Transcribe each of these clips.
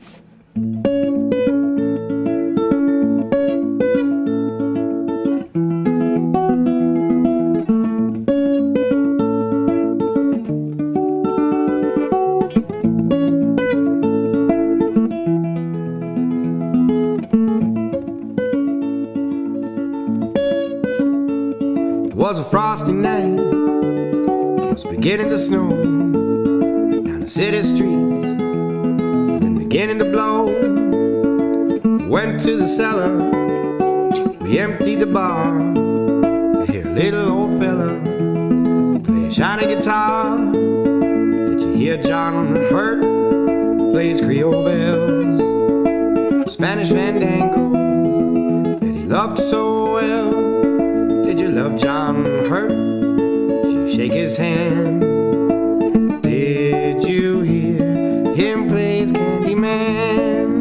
It was a frosty night, it was beginning to snow down the city streets, and beginning to blow. Went to the cellar, we emptied the bar to hear a little old fella play a shiny guitar. Did you hear John Hurt play his Creole bells, Spanish fandango that he loved so well? Did you love John Hurt? Did you shake his hand? Did you hear him play his Candyman?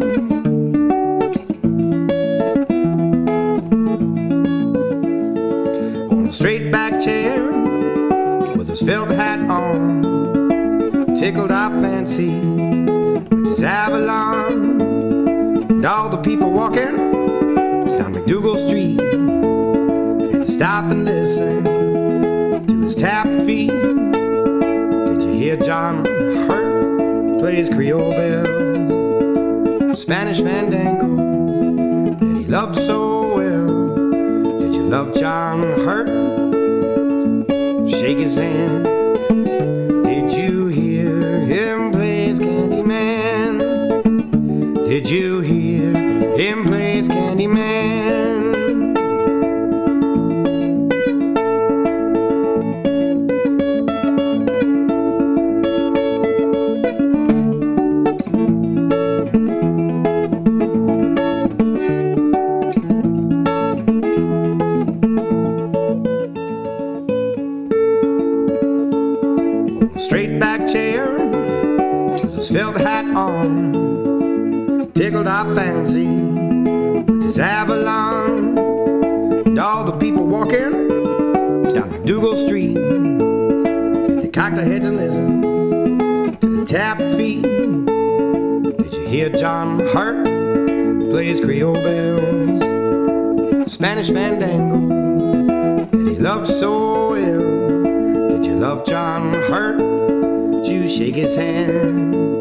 On a straight back chair with his felt hat on, tickled our fancy with his Avalon. And all the people walking down McDougal Street stop and listen to his tap feet. Did you hear John Hurt play his Creole bells, Spanish fandango that he loved so well? Did you love John Hurt? Shake his hand. Did you hear him play his Candyman? Did you hear him play his Candyman? Straight back chair with his felt hat on, tickled our fancy with his Avalon. And all the people walking down McDougal Street, they cocked their heads and listened to the tap feet. Did you hear John Hurt play his Creole bells, Spanish fandango that he loved so well? Did you love John Hurt? Did you shake his hand?